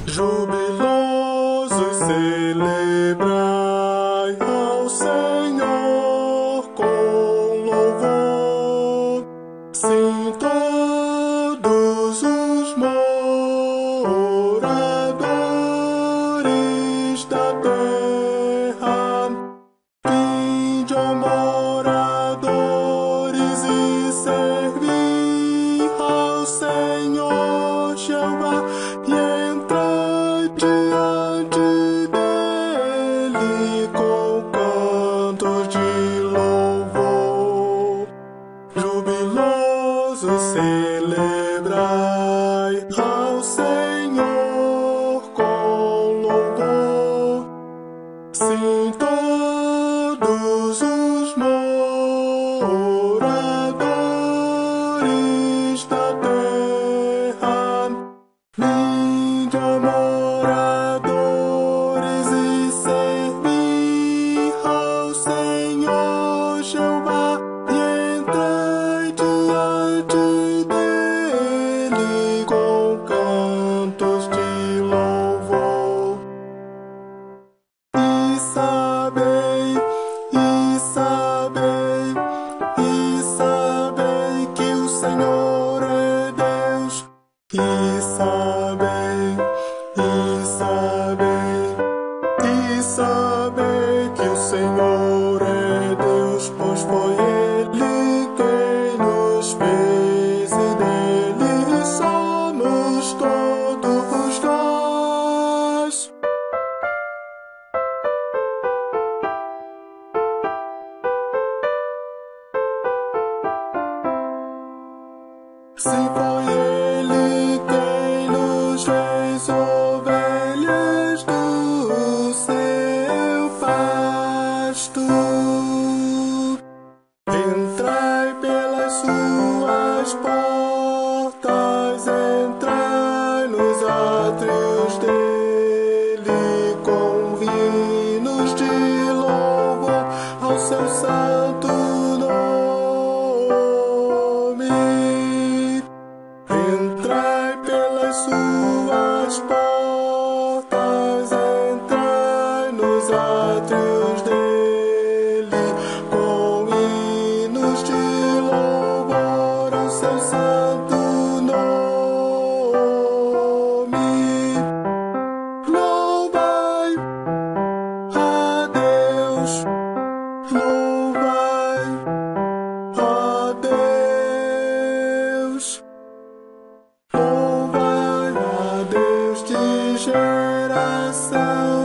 Jubilosos celebrai ao Senhor com louvor. Sim, todos os moradores da terra, vinde, ó moradores, e servi ao Senhor Jeová, e entrai diante dele com cantos de louvor. Jubilosos celebrai ao Senhor com louvor. Sim, todos os moradores da terra, vinde, ó moradores, e servi ao Senhor Jeová, e entrai diante dele com cantos de louvor. E sabei que o Senhor é Deus. E sabei que o Senhor é Deus, pois foi Ele quem nos fez, e dele somos todos nós. Sim, foi Ele quem nos fez ovelhas do seu pasto. Entrai pelas suas portas, entrai nos átrios dele, com hinos de louvor ao seu santo nome. Entrai pelas suas portas, entrai nos átrios dele, com hinos de louvor ao seu santo nome. Louvai a Deus, louvai a Deus. Louvai a Deus de geração